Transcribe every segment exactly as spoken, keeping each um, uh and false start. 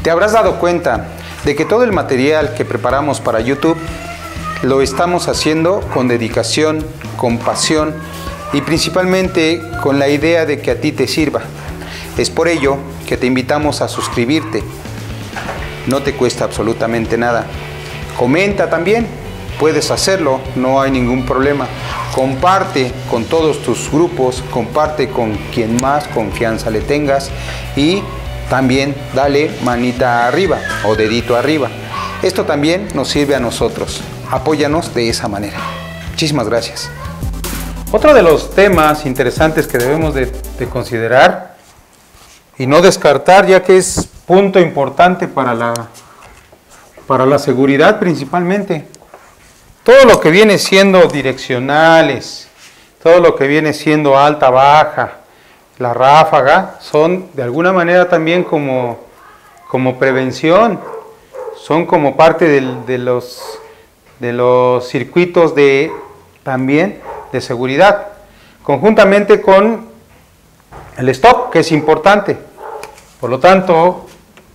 Te habrás dado cuenta de que todo el material que preparamos para YouTube lo estamos haciendo con dedicación, con pasión y principalmente con la idea de que a ti te sirva. Es por ello que te invitamos a suscribirte. No te cuesta absolutamente nada. Comenta también, puedes hacerlo, no hay ningún problema. Comparte con todos tus grupos, comparte con quien más confianza le tengas y también dale manita arriba o dedito arriba. Esto también nos sirve a nosotros. Apóyanos de esa manera. Muchísimas gracias. Otro de los temas interesantes que debemos de, de considerar y no descartar, ya que es punto importante para la, para la seguridad principalmente. Todo lo que viene siendo direccionales, todo lo que viene siendo alta, baja, la ráfaga, son de alguna manera también como, como prevención, son como parte del, de, los, de los circuitos de, también de seguridad, conjuntamente con el stop, que es importante. Por lo tanto,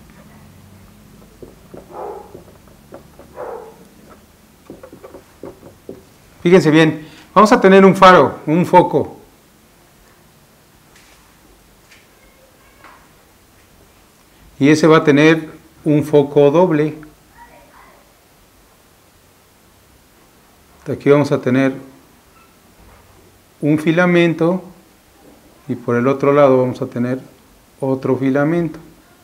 fíjense bien, vamos a tener un faro, un foco. Y ese va a tener un foco doble. Aquí vamos a tener un filamento y por el otro lado vamos a tener otro filamento.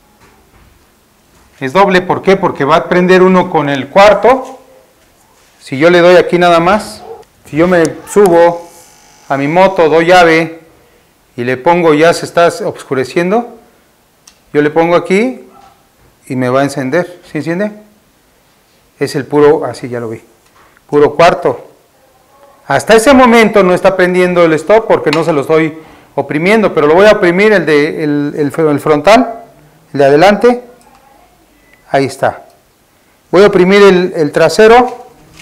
Es doble, ¿por qué? Porque va a prender uno con el cuarto. Si yo le doy aquí nada más, si yo me subo a mi moto, doy llave y le pongo, ya se está oscureciendo, yo le pongo aquí y me va a encender. ¿Sí enciende? Es el puro, así ya lo vi, puro cuarto. Hasta ese momento no está prendiendo el stop porque no se lo estoy oprimiendo, pero lo voy a oprimir el, de, el, el, el frontal, el de adelante. Ahí está. Voy a oprimir el, el trasero.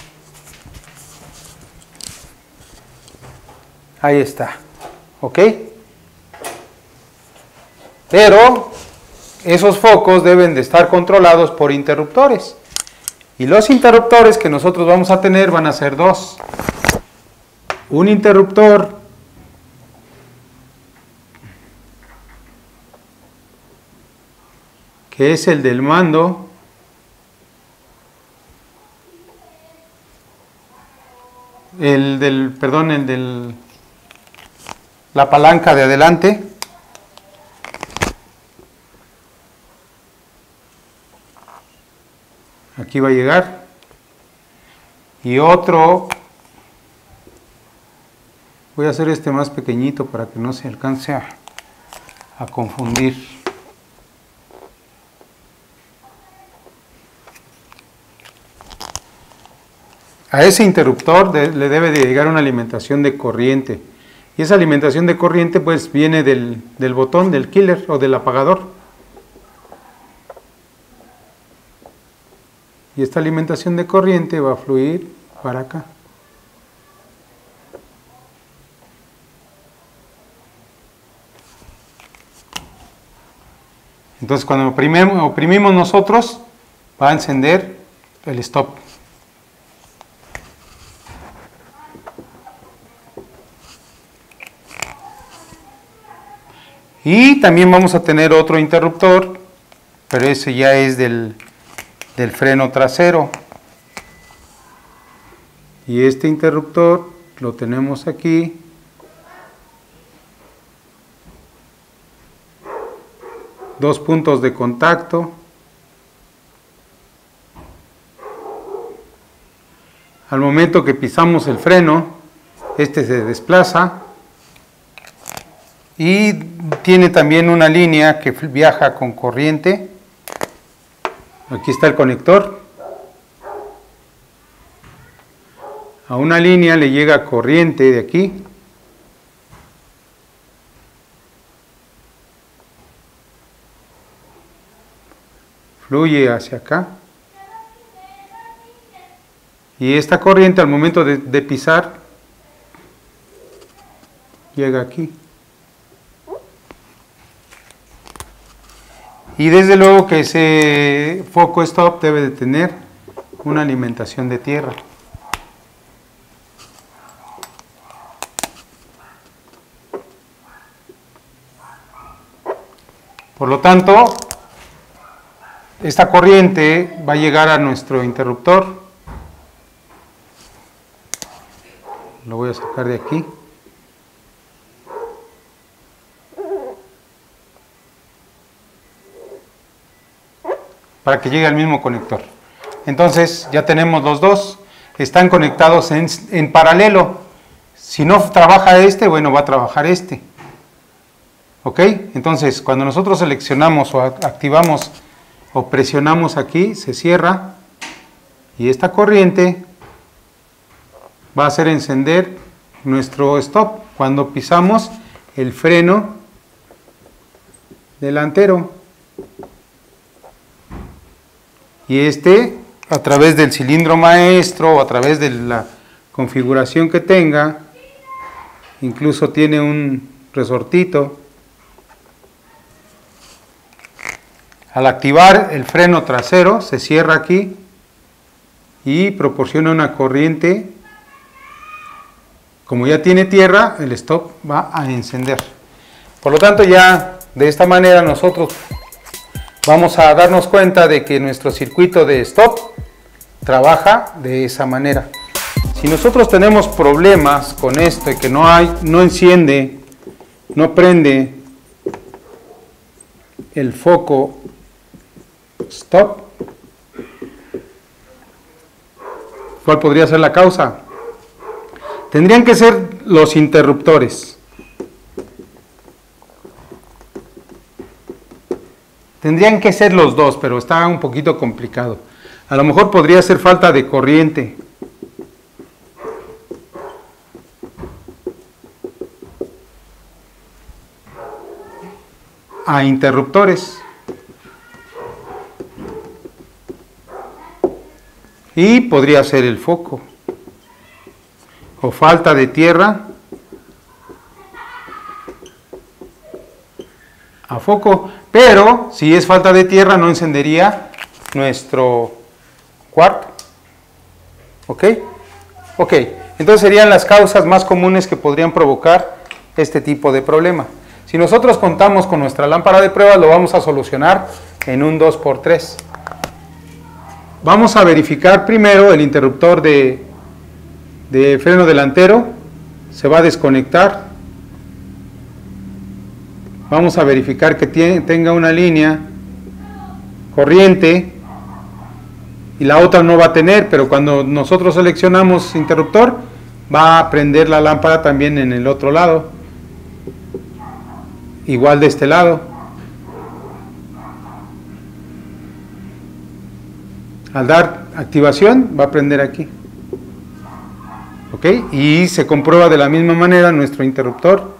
Ahí está. ¿Ok? Pero esos focos deben de estar controlados por interruptores. Y los interruptores que nosotros vamos a tener van a ser dos. Un interruptor que es el del mando, el del, perdón, el del, la palanca de adelante, aquí va a llegar, y otro, voy a hacer este más pequeñito para que no se alcance a, a confundir. A ese interruptor de, le debe de llegar una alimentación de corriente. Y esa alimentación de corriente pues viene del, del botón, del killer o del apagador. Y esta alimentación de corriente va a fluir para acá. Entonces cuando oprimimos, oprimimos nosotros, va a encender el stop. Y también vamos a tener otro interruptor, pero ese ya es del, del freno trasero. Y este interruptor lo tenemos aquí. Dos puntos de contacto. Al momento que pisamos el freno, este se desplaza. Y tiene también una línea que viaja con corriente. Aquí está el conector. A una línea le llega corriente de aquí. Fluye hacia acá. Y esta corriente al momento de, de pisar llega aquí. Y desde luego que ese foco stop debe de tener una alimentación de tierra. Por lo tanto, esta corriente va a llegar a nuestro interruptor. Lo voy a sacar de aquí. Para que llegue al mismo conector. Entonces ya tenemos los dos, están conectados en, en paralelo. Si no trabaja este, bueno, va a trabajar este. ¿Ok? Entonces cuando nosotros seleccionamos o activamos o presionamos aquí, se cierra y esta corriente va a hacer encender nuestro stop cuando pisamos el freno delantero. Y este, a través del cilindro maestro o a través de la configuración que tenga, incluso tiene un resortito. Al activar el freno trasero, se cierra aquí y proporciona una corriente. Como ya tiene tierra, el stop va a encender. Por lo tanto, ya de esta manera nosotros vamos a darnos cuenta de que nuestro circuito de stop trabaja de esa manera. Si nosotros tenemos problemas con esto y que no hay, no enciende, no prende el foco stop, ¿cuál podría ser la causa? Tendrían que ser los interruptores. Tendrían que ser los dos, pero está un poquito complicado. A lo mejor podría ser falta de corriente. A interruptores. Y podría ser el foco. O falta de tierra. A foco. Pero si es falta de tierra no encendería nuestro cuarto. ¿Ok? Ok. Entonces serían las causas más comunes que podrían provocar este tipo de problema. Si nosotros contamos con nuestra lámpara de prueba, lo vamos a solucionar en un dos por tres. Vamos a verificar primero el interruptor de, de freno delantero. Se va a desconectar. Vamos a verificar que tiene, tenga una línea corriente y la otra no va a tener, pero cuando nosotros seleccionamos interruptor va a prender la lámpara también en el otro lado, igual de este lado. Al dar activación va a prender aquí. ¿Ok? Y se comprueba de la misma manera nuestro interruptor.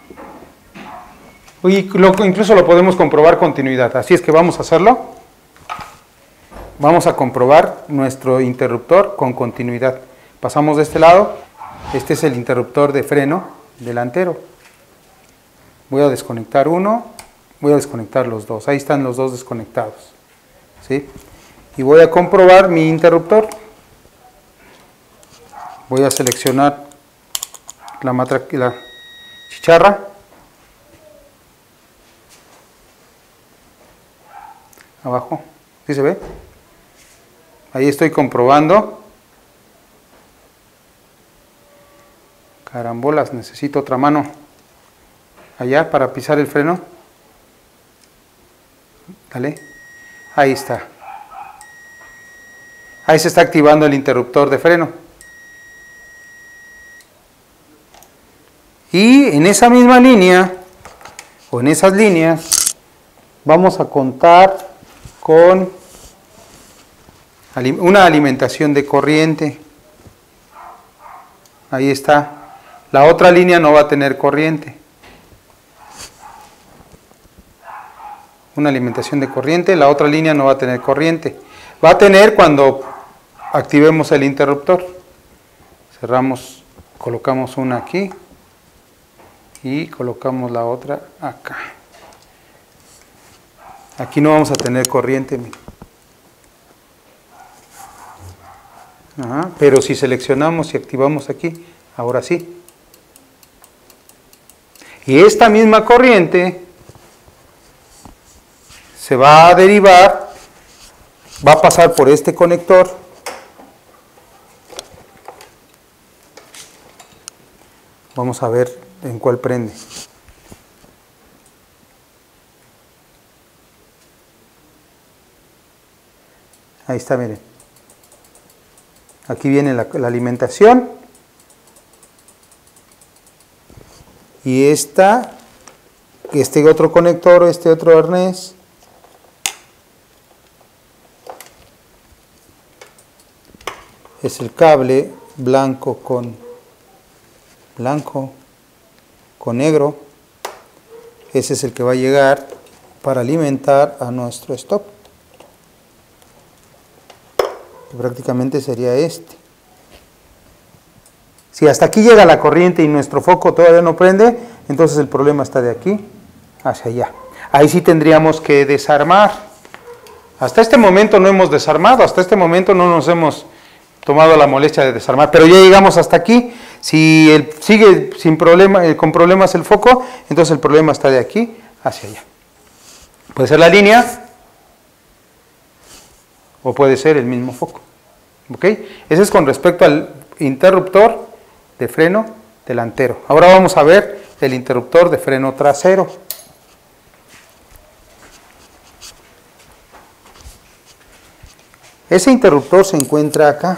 Y lo, incluso lo podemos comprobar continuidad, así es que vamos a hacerlo. Vamos a comprobar nuestro interruptor con continuidad. Pasamos de este lado, este es el interruptor de freno delantero. Voy a desconectar uno, voy a desconectar los dos, ahí están los dos desconectados. ¿Sí? Y voy a comprobar mi interruptor. Voy a seleccionar la, matra, la chicharra. Abajo, ¿sí se ve? Ahí estoy comprobando. Carambolas, necesito otra mano allá para pisar el freno. Dale. Ahí está. Ahí se está activando el interruptor de freno. Y en esa misma línea, o en esas líneas, vamos a contar con una alimentación de corriente. Ahí está. La otra línea no va a tener corriente. Una alimentación de corriente, la otra línea no va a tener corriente. Va a tener cuando activemos el interruptor. Cerramos, colocamos una aquí y colocamos la otra acá. Aquí no vamos a tener corriente. Ajá, pero si seleccionamos y activamos aquí, ahora sí. Y esta misma corriente se va a derivar, va a pasar por este conector. Vamos a ver en cuál prende. Ahí está, miren. Aquí viene la, la alimentación. Y esta, este otro conector, este otro arnés. Es el cable blanco con blanco con negro. Ese es el que va a llegar para alimentar a nuestro stop. Que prácticamente sería este. Si hasta aquí llega la corriente y nuestro foco todavía no prende, entonces el problema está de aquí hacia allá. Ahí sí tendríamos que desarmar. Hasta este momento no hemos desarmado, hasta este momento no nos hemos tomado la molestia de desarmar, pero ya llegamos hasta aquí. Si el, sigue sin problema, eh, con problemas el foco, entonces el problema está de aquí hacia allá. Puede ser la línea o puede ser el mismo foco. ¿Ok? Ese es con respecto al interruptor de freno delantero. Ahora vamos a ver el interruptor de freno trasero. Ese interruptor se encuentra acá.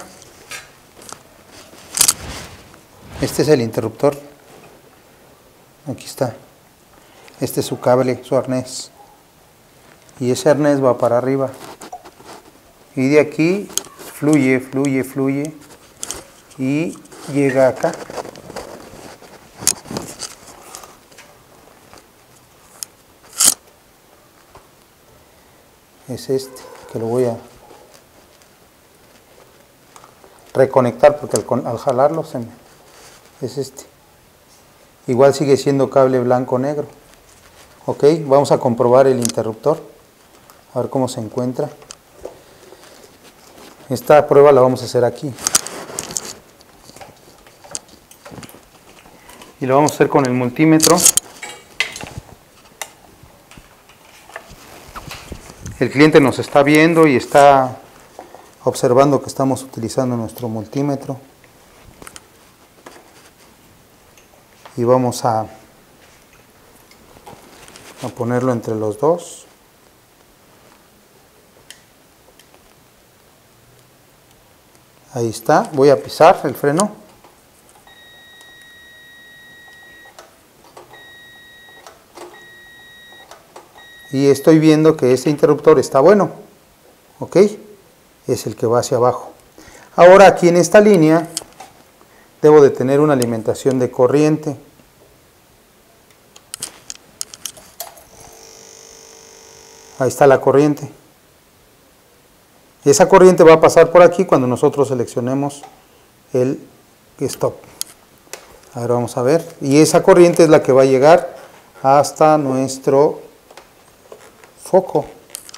Este es el interruptor. Aquí está. Este es su cable, su arnés. Y ese arnés va para arriba. Y de aquí fluye, fluye, fluye. Y llega acá. Es este, que lo voy a reconectar porque al, al jalarlo se me, es este. Igual sigue siendo cable blanco-negro. Ok, vamos a comprobar el interruptor. A ver cómo se encuentra. Esta prueba la vamos a hacer aquí. Y lo vamos a hacer con el multímetro. El cliente nos está viendo y está observando que estamos utilizando nuestro multímetro. Y vamos a, a ponerlo entre los dos. Ahí está. Voy a pisar el freno. Y estoy viendo que este interruptor está bueno. ¿Ok? Es el que va hacia abajo. Ahora aquí en esta línea debo de tener una alimentación de corriente. Ahí está la corriente. Esa corriente va a pasar por aquí cuando nosotros seleccionemos el stop. Ahora vamos a ver. Y esa corriente es la que va a llegar hasta nuestro foco.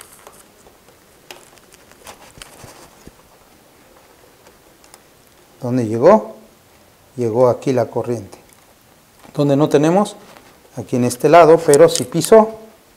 ¿Dónde llegó? Llegó aquí la corriente. ¿Dónde no tenemos? Aquí en este lado, pero si piso,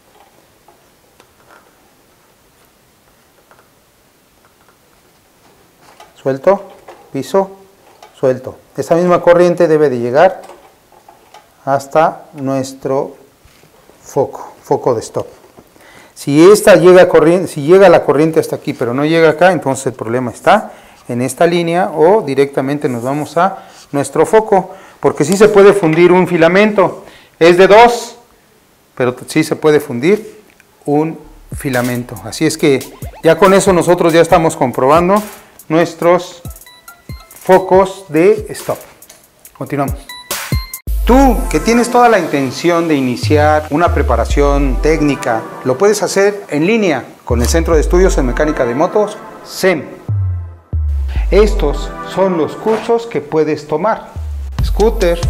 suelto, piso, suelto. Esta misma corriente debe de llegar hasta nuestro foco, foco de stop. Si esta llega corriente, si llega la corriente hasta aquí, pero no llega acá, entonces el problema está en esta línea o directamente nos vamos a nuestro foco, porque sí se puede fundir un filamento. Es de dos, pero sí se puede fundir un filamento. Así es que ya con eso nosotros ya estamos comprobando nuestros focos de stop. Continuamos. Tú, que tienes toda la intención de iniciar una preparación técnica, lo puedes hacer en línea con el Centro de Estudios en Mecánica de Motos, C E M. Estos son los cursos que puedes tomar: scooter,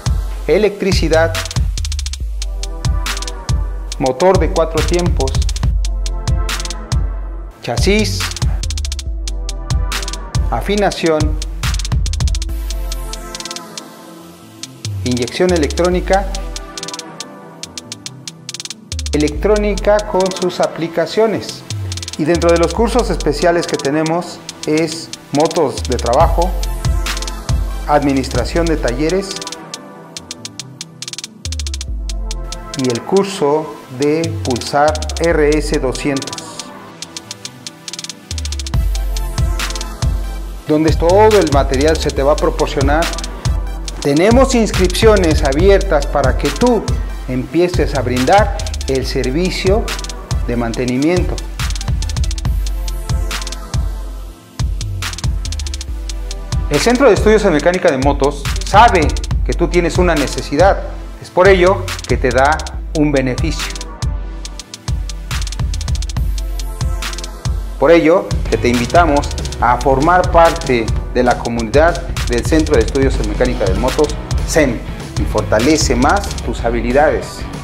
electricidad, motor de cuatro tiempos, chasis, afinación, inyección electrónica, electrónica con sus aplicaciones. Y dentro de los cursos especiales que tenemos es motos de trabajo, administración de talleres y el curso de Pulsar R S doscientos, donde todo el material se te va a proporcionar. Tenemos inscripciones abiertas para que tú empieces a brindar el servicio de mantenimiento. El Centro de Estudios en Mecánica de Motos sabe que tú tienes una necesidad, es por ello que te da un beneficio. Por ello que te invitamos a formar parte de la comunidad del Centro de Estudios en Mecánica de Motos, C E M, y fortalece más tus habilidades.